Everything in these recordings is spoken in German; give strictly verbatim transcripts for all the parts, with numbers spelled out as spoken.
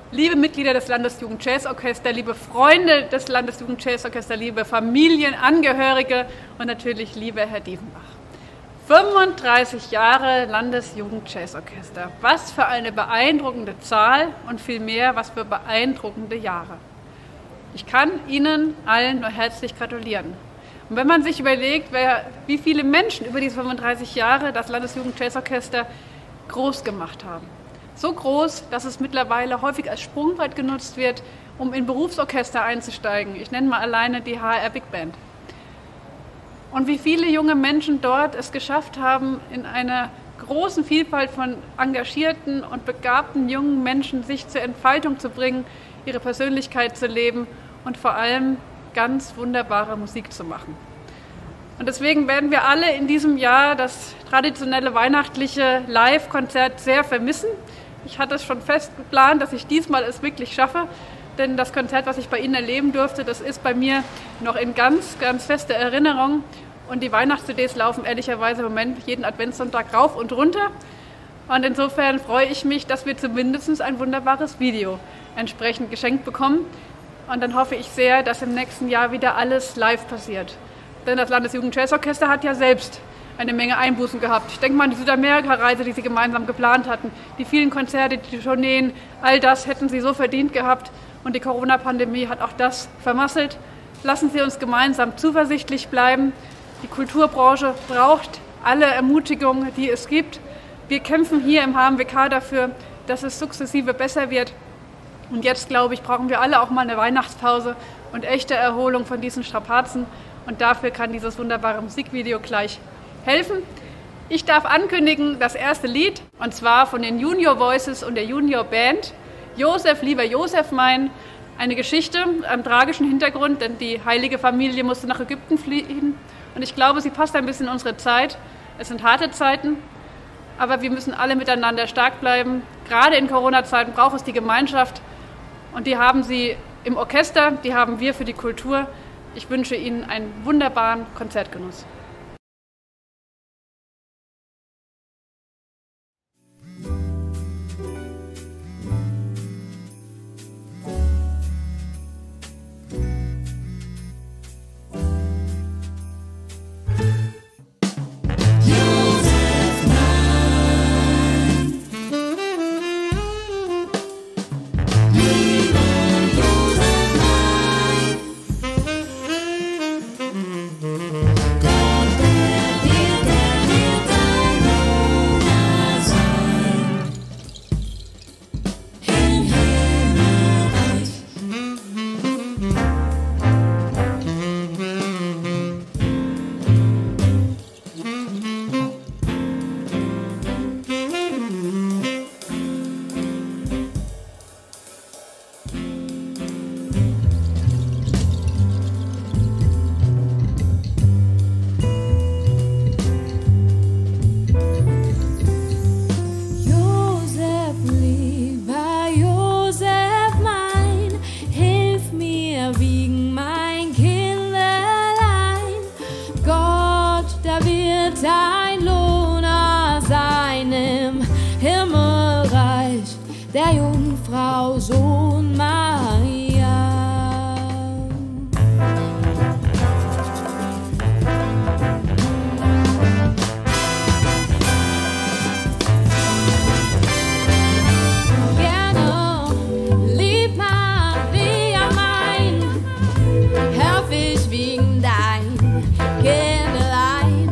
Liebe Mitglieder des Landesjugendjazzorchesters, liebe Freunde des Landesjugendjazzorchesters, liebe Familienangehörige und natürlich liebe Herr Dievenbach. fünfunddreißig Jahre Landesjugendjazzorchester. Was für eine beeindruckende Zahl und vielmehr, was für beeindruckende Jahre. Ich kann Ihnen allen nur herzlich gratulieren. Und wenn man sich überlegt, wer, wie viele Menschen über diese fünfunddreißig Jahre das Landesjugendjazzorchester groß gemacht haben. So groß, dass es mittlerweile häufig als Sprungbrett genutzt wird, um in Berufsorchester einzusteigen. Ich nenne mal alleine die H R Big Band. Und wie viele junge Menschen dort es geschafft haben, in einer großen Vielfalt von engagierten und begabten jungen Menschen sich zur Entfaltung zu bringen, ihre Persönlichkeit zu leben und vor allem ganz wunderbare Musik zu machen. Und deswegen werden wir alle in diesem Jahr das traditionelle weihnachtliche Live-Konzert sehr vermissen. Ich hatte es schon fest geplant, dass ich diesmal es wirklich schaffe, denn das Konzert, was ich bei Ihnen erleben durfte, das ist bei mir noch in ganz, ganz fester Erinnerung. Und die Weihnachts-C Ds laufen ehrlicherweise im Moment jeden Adventssonntag rauf und runter. Und insofern freue ich mich, dass wir zumindest ein wunderbares Video entsprechend geschenkt bekommen. Und dann hoffe ich sehr, dass im nächsten Jahr wieder alles live passiert. Denn das Landesjugendjazzorchester hat ja selbst eine Menge Einbußen gehabt. Ich denke mal an die Südamerika-Reise, die sie gemeinsam geplant hatten, die vielen Konzerte, die Tourneen, all das hätten sie so verdient gehabt. Und die Corona-Pandemie hat auch das vermasselt. Lassen Sie uns gemeinsam zuversichtlich bleiben. Die Kulturbranche braucht alle Ermutigungen, die es gibt. Wir kämpfen hier im H M W K dafür, dass es sukzessive besser wird. Und jetzt, glaube ich, brauchen wir alle auch mal eine Weihnachtspause und echte Erholung von diesen Strapazen. Und dafür kann dieses wunderbare Musikvideo gleich helfen. Ich darf ankündigen, das erste Lied, und zwar von den Junior Voices und der Junior Band. Josef, lieber Josef mein, eine Geschichte am tragischen Hintergrund, denn die heilige Familie musste nach Ägypten fliehen. Und ich glaube, sie passt ein bisschen in unsere Zeit. Es sind harte Zeiten, aber wir müssen alle miteinander stark bleiben. Gerade in Corona-Zeiten braucht es die Gemeinschaft. Und die haben Sie im Orchester, die haben wir für die Kultur. Ich wünsche Ihnen einen wunderbaren Konzertgenuss. Dein Lohn aus seinem Himmelreich, der Jungfrau Sohn Maria. Gerne lieb Maria mein, helf ich wegen dein Kindlein.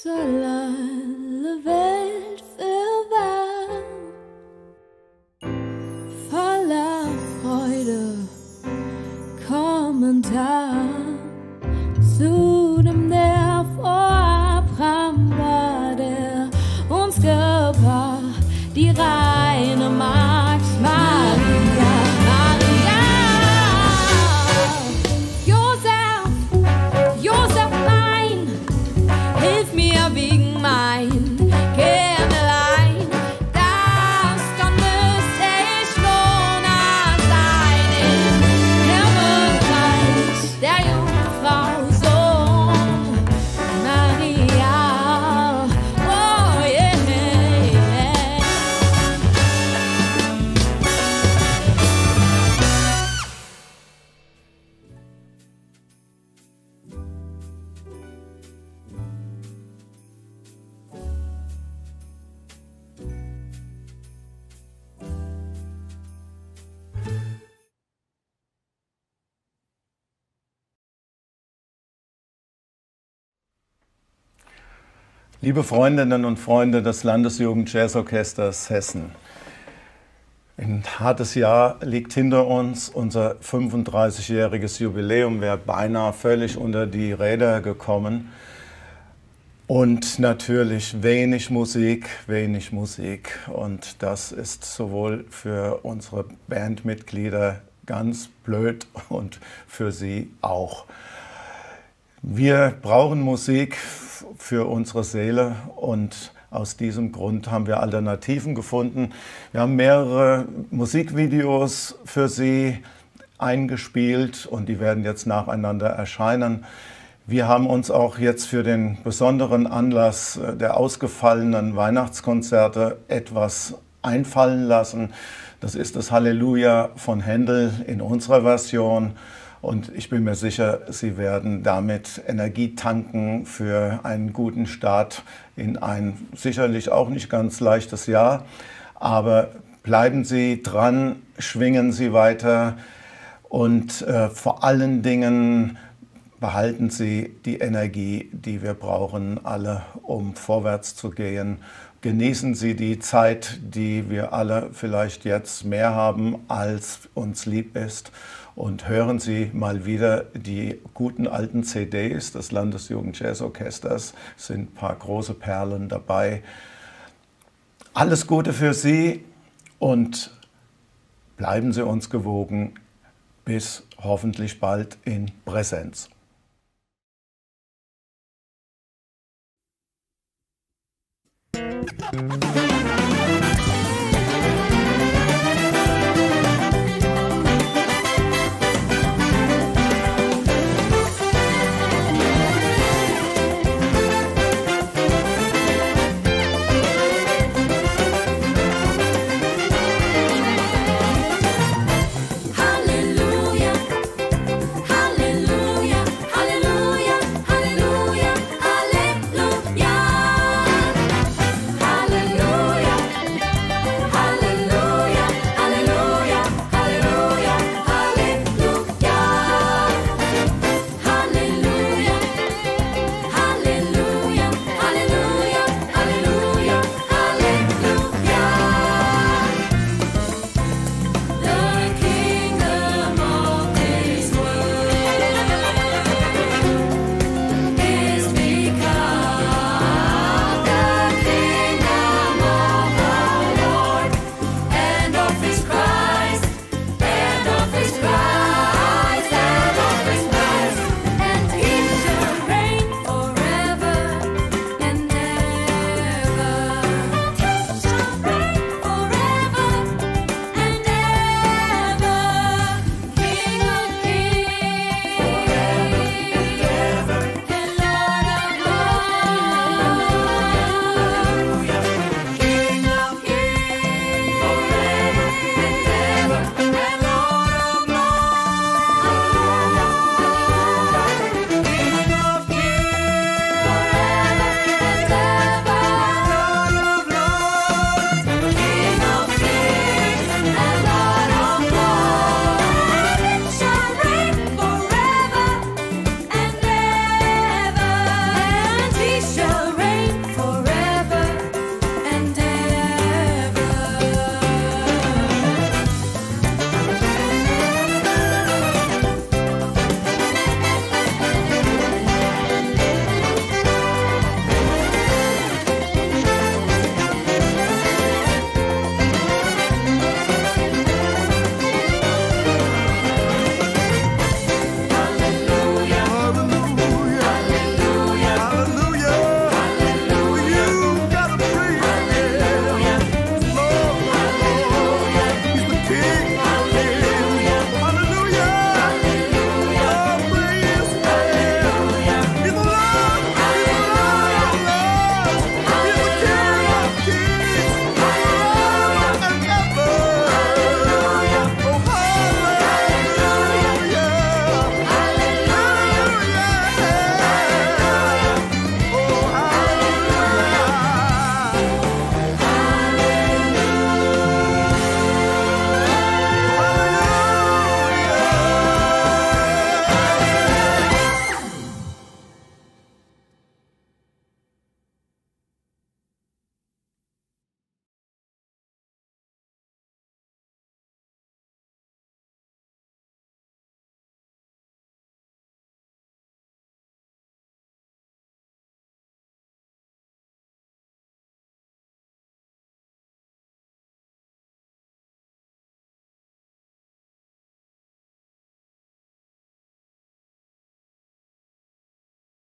soll alle Welt verwahren, voller Freude Kommentar zu dem, der vor Abraham war, der uns gebar, die reine Magd Maria, Maria. Josef, Josef mein, hilf mir wegen mein Kinderlein, das dann müsste ich Lohner sein im Himmelreich der Jungfrau Sohn Maria. Oh yeah, yeah. Liebe Freundinnen und Freunde des Landesjugend-Jazzorchesters Hessen, ein hartes Jahr liegt hinter uns. Unser fünfunddreißigjähriges Jubiläum wäre beinahe völlig unter die Räder gekommen. Und natürlich wenig Musik, wenig Musik. Und das ist sowohl für unsere Bandmitglieder ganz blöd und für sie auch. Wir brauchen Musik für unsere Seele und aus diesem Grund haben wir Alternativen gefunden. Wir haben mehrere Musikvideos für Sie eingespielt und die werden jetzt nacheinander erscheinen. Wir haben uns auch jetzt für den besonderen Anlass der ausgefallenen Weihnachtskonzerte etwas einfallen lassen. Das ist das Halleluja von Händel in unserer Version. Und ich bin mir sicher, Sie werden damit Energie tanken für einen guten Start in ein sicherlich auch nicht ganz leichtes Jahr. Aber bleiben Sie dran, schwingen Sie weiter und äh, vor allen Dingen behalten Sie die Energie, die wir brauchen, alle, um vorwärts zu gehen. Genießen Sie die Zeit, die wir alle vielleicht jetzt mehr haben, als uns lieb ist. Und hören Sie mal wieder die guten alten C Ds des Landesjugend-Jazzorchesters. Es sind ein paar große Perlen dabei. Alles Gute für Sie und bleiben Sie uns gewogen. Bis hoffentlich bald in Präsenz. Musik